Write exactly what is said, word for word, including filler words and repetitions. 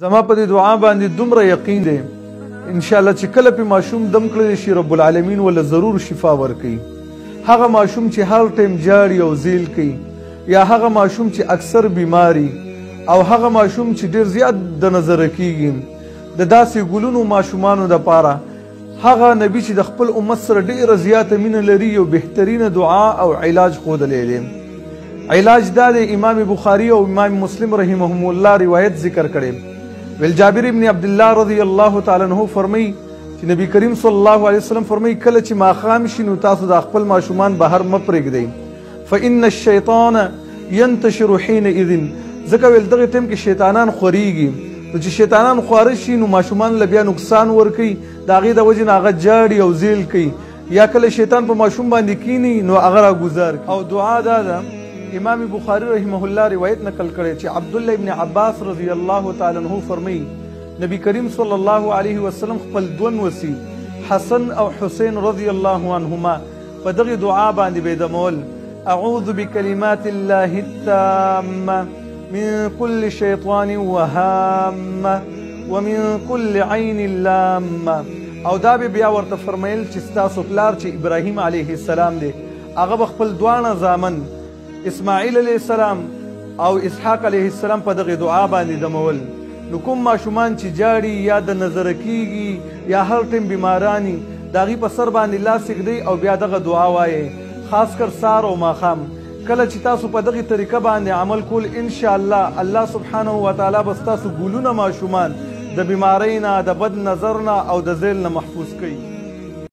زما په دې دعا باندې دومره یقین دی ان شاء الله چې کله په ماشوم دم کړی شي رب العالمین ولا ضرور شفا ورکړي. هغه ماشوم چې هر ټیم جاړي او زیل کوي یا هغه ماشوم چې اکثر بیماری او هغه ماشوم چې ډیر زیات د نظر کیږي د داسې ګلونو ماشومانو د پاره هغه نبی چې د خپل امت سره ډیره زیاته مینه لري یو بهترینه دعا او علاج ښودلی دی. علاج دا د امام بخاری او امام مسلم رحمهم الله روایت ذکر کړي. ویل جابر ابن عبدالله رضی الله تعالی عنہ فرمایي چې نبی کریم صلی الله علیه وسلم فرمایي کله چې ماښام شي نو تاسو د خپل ماشومان بهر مه پرېږدئ فإن الشیطان ينتشر حینئذ ځکه ویل دغه ټیم کې شیطانان خورېږي نو چې شیطانان خواره شي نو ماشومان له بیا نقصان ورکوي د هغې د وجې نه هغه جاړي او زیل کوي یا کله شیطان په ماشوم باندې کینی نو هغه راګزار او دعا دا ده امام بخاری رحمه الله روایت نقل کړی چې عبدالله ابن عباس رضی الله تعالی عنه فرمایي نبی کریم صلی الله علیه وسلم خپل دوه نوسي حسن او حسین رضی الله عنهما په دغې دعا باندې بیدمول اعوذ بکلمات الله التامه من كل شیطان وهامه ومن كل عین لامه او دا به بیا ورته فرمایل چې ستاسو پلار چې ابراهیم علیه السلام دی هغه به خپل دواړه زامن اسماعیل علیه السلام او اسحاق علیه السلام په دغه دعا باندې دمول. نو کوم ماشومان چې جاړي یا د نظر کیږي یا هر ټیم بیمارانی د هغې په سر باندې لاس ایږدئ او بیا دغه دعا وایئ خاص کر سار او ماښام. کله چې تاسو په دغه طریقه باندې عمل کول ان شاء الله الله سبحانه وتعالی به ستاسو ګلونه ماشومان د بیمارۍ نه د بد نظر نه او د زیل نه محفوظ کوي.